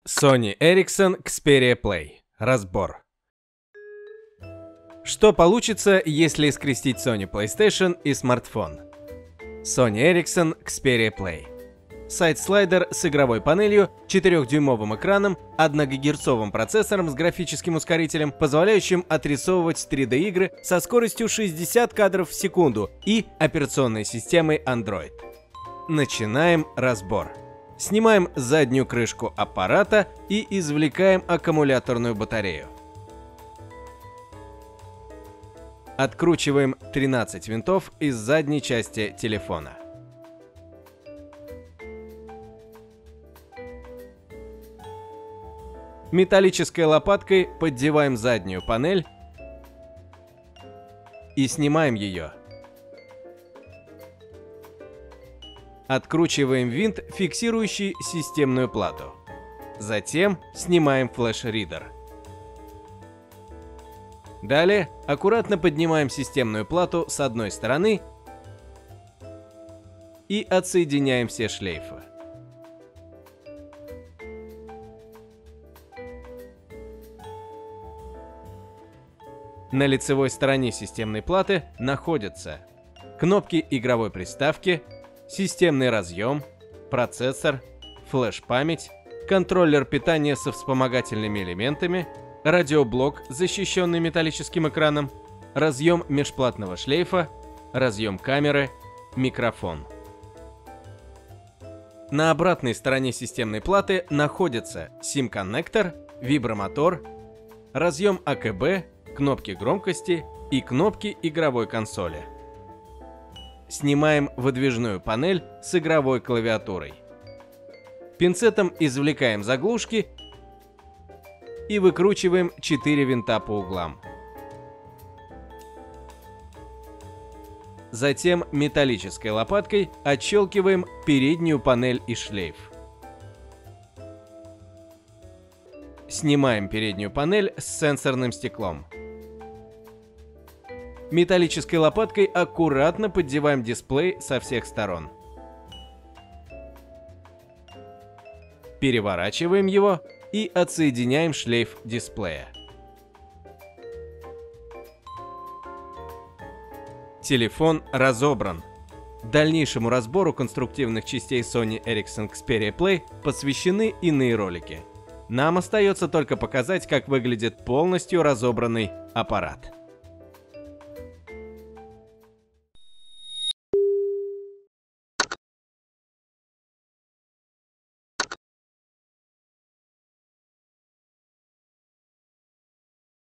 Sony Ericsson Xperia Play. Разбор. Что получится, если скрестить Sony PlayStation и смартфон? Sony Ericsson Xperia Play. Сайт-слайдер с игровой панелью, 4-дюймовым экраном, 1 ГГц процессором с графическим ускорителем, позволяющим отрисовывать 3D-игры со скоростью 60 кадров в секунду и операционной системой Android. Начинаем разбор. Снимаем заднюю крышку аппарата и извлекаем аккумуляторную батарею. Откручиваем 13 винтов из задней части телефона. Металлической лопаткой поддеваем заднюю панель и снимаем ее. Откручиваем винт, фиксирующий системную плату. Затем снимаем флеш-ридер. Далее аккуратно поднимаем системную плату с одной стороны и отсоединяем все шлейфы. На лицевой стороне системной платы находятся кнопки игровой приставки, системный разъем, процессор, флеш-память, контроллер питания со вспомогательными элементами, радиоблок, защищенный металлическим экраном, разъем межплатного шлейфа, разъем камеры, микрофон. На обратной стороне системной платы находится SIM-коннектор, вибромотор, разъем АКБ, кнопки громкости и кнопки игровой консоли. Снимаем выдвижную панель с игровой клавиатурой. Пинцетом извлекаем заглушки и выкручиваем 4 винта по углам. Затем металлической лопаткой отщелкиваем переднюю панель и шлейф. Снимаем переднюю панель с сенсорным стеклом. Металлической лопаткой аккуратно поддеваем дисплей со всех сторон. Переворачиваем его и отсоединяем шлейф дисплея. Телефон разобран. Дальнейшему разбору конструктивных частей Sony Ericsson Xperia Play посвящены иные ролики. Нам остается только показать, как выглядит полностью разобранный аппарат.